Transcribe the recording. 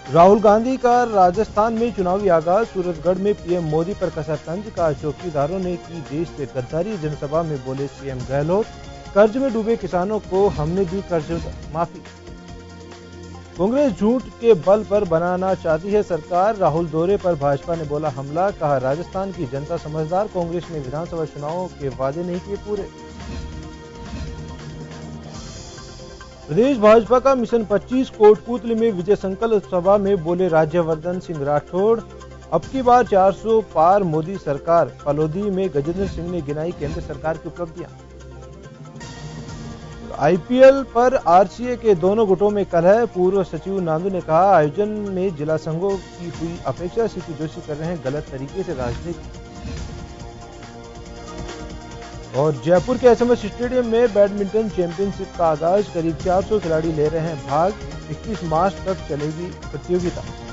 राहुल गांधी का राजस्थान में चुनावी आगाज। सूरतगढ़ में पीएम मोदी पर कसा तंज। कहा चौकीदारों ने की देश से गद्दारी। जनसभा में बोले सीएम गहलोत। कर्ज में डूबे किसानों को हमने दी कर्ज माफी। कांग्रेस झूठ के बल पर बनाना चाहती है सरकार। राहुल दौरे पर भाजपा ने बोला हमला। कहा राजस्थान की जनता समझदार। कांग्रेस ने विधानसभा चुनावों के वादे नहीं किए पूरे। प्रदेश भाजपा का मिशन 25। कोटपूतली में विजय संकल्प सभा में बोले राज्यवर्धन सिंह राठौड़। अब की बार 400 पार मोदी सरकार। फलोदी में गजेंद्र सिंह ने गिनाई केंद्र सरकार की उपलब्धियां। आईपीएल पर आरसीए के दोनों गुटों में कलह। पूर्व सचिव नांदू ने कहा आयोजन में जिला संघों की हुई अपेक्षा। सीपी जोशी कर रहे हैं गलत तरीके से राजनीति। और जयपुर के एसएमएस स्टेडियम में बैडमिंटन चैंपियनशिप का आगाज। करीब 400 खिलाड़ी ले रहे हैं भाग। 21 मार्च तक चलेगी प्रतियोगिता।